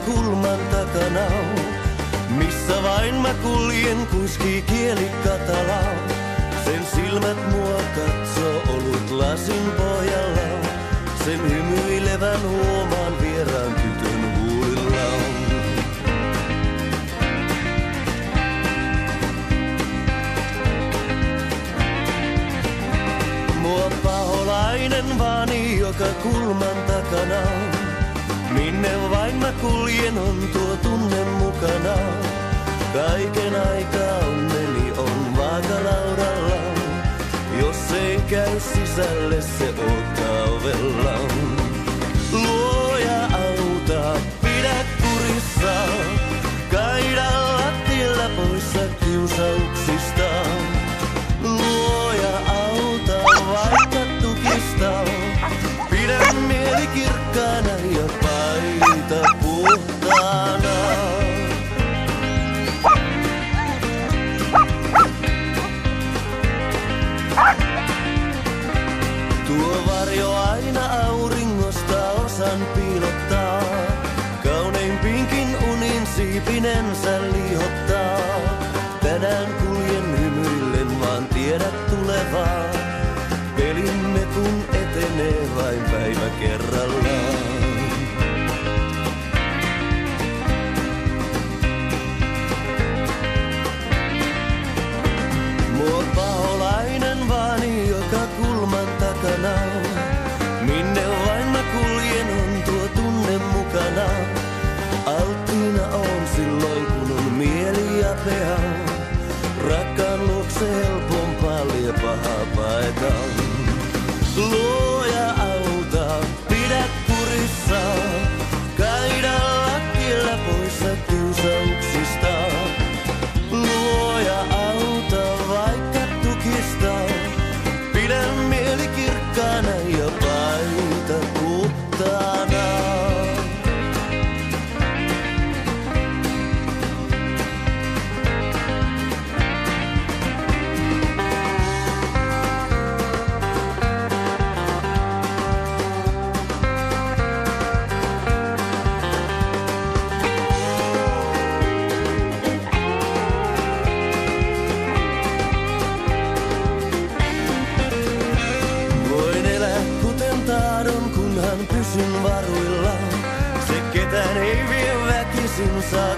kulman takana. Missä vain mä kuljen, kuiskii kieli katalaa. Sen silmät mua katsoo olut lasin pohjalla. Sen hymyilevän huomaan vieraan tytön huulillaan. Mua paholainen vaani joka kulman takana. Minne vain mä kuljen on tuo tunne mukana. Kaiken aikaa onneni on vaakalaudalla. Jos ei käy sisälle se odottaa ovella. Luoja auta, pidä kurissa. Kaida lattialla poissa kiusauksista. Luoja auta, vaikka tukista. Pidä mieli kirkkaana ja paita puhtaana. Tuo varjo aina auringosta osan piilottaa. Kauneimpiinkin unin siipinensä liihottaa. Tänään kuljen hymyillen, vaan tiedät tulevaa. Pelimme kun etenee vain päivä kerrallaan. Mua paholainen vaani joka kulman takana. Minne vain mä kuljen on tuo tunne mukana. Alttiina on silloin kun on mieli ja peha. Rakkaan luokse helpompaa lie pahaa paeta. Luoja auta, pidä kurissa. Kaida lattialla poissa kiusauksista. Luoja auta vaikka tukista. Pidä mieli kirkkaana ja paita puhtaana. Pysyn varuilla, se ketään ei vie väkisin saa